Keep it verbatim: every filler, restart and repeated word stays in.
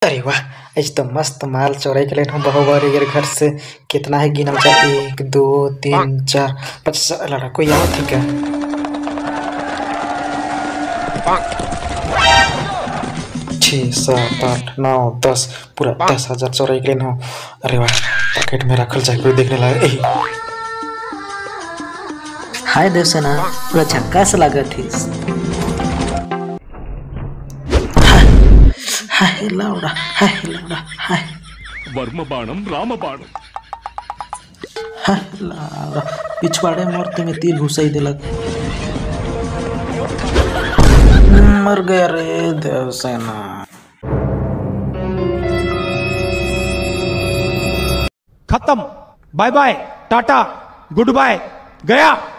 अरे वाह, आज तो मस्त माल चोराई के लेट हूँ बहुबारी यार घर से। कितना है गिनम जा, एक दो तीन चार पाँच लड़ा कोई आवत है क्या? छः सात आठ नौ दस, पूरा दस हजार चोराई के लेट हूँ। अरे वाह, पॉकेट में रखल जाए कोई देखने लायक। हाय देवसेना, पूरा झक्कास लागत थी। हाय लौड़ा, हाय लौड़ा, हाय वर्म बाणम राम बाणम। हाय लौड़ा, पिछवाड़े मूर्ति में तीर घुसाई दिलक। मर गया रे देवसेना। खत्म, bye bye, tata, goodbye, गया।